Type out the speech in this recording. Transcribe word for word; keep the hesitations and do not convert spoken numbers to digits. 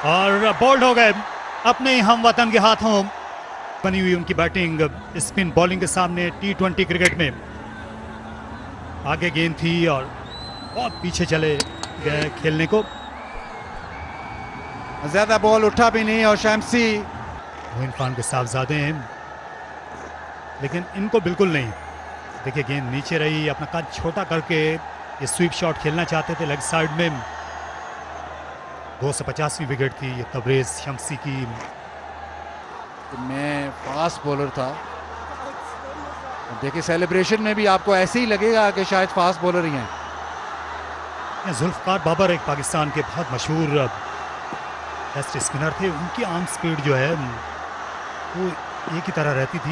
और बोल्ड हो गए अपने हम वतन के हाथों। बनी हुई उनकी बैटिंग स्पिन बॉलिंग के सामने टी ट्वेंटी क्रिकेट में आगे गेंद थी और बहुत पीछे चले गए खेलने को। ज्यादा बॉल उठा भी नहीं और शैम्सी मोइन खान के साहबजादे हैं, लेकिन इनको बिल्कुल नहीं। देखिए गेंद नीचे रही, अपना कद छोटा करके ये स्वीप शॉट खेलना चाहते थे लेग साइड में। दो सौ पचासवीं विकेट थी ये तबरेज शम्सी की। मैं फास्ट बॉलर था, देखिए सेलिब्रेशन में भी आपको ऐसे ही लगेगा कि शायद फास्ट बॉलर ही हैं। जुल्फकार बाबर एक पाकिस्तान के बहुत मशहूर टेस्ट स्पिनर थे। उनकी आर्म स्पीड जो है वो एक ही तरह रहती थी।